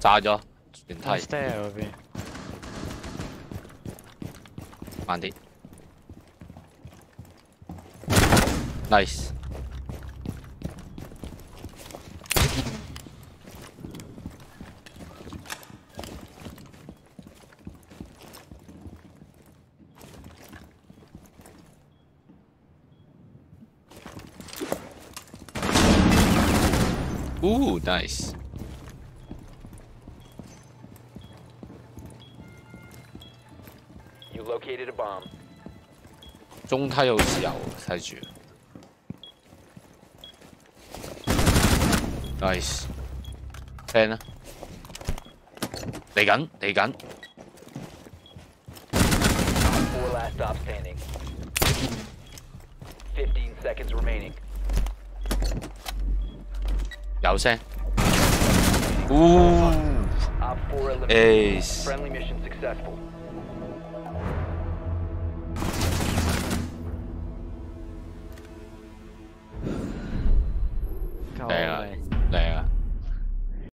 炸咗電梯， stair 嗰邊。 慢啲 ，nice。Ooh, nice. You located a bomb. 中梯好似有睇住 ，nice。聽啦，嚟緊嚟緊， 4 last stop standing. 15 seconds remaining. 有聲。Ooh, Op 4 eliminated. ace. Friendly mission successful.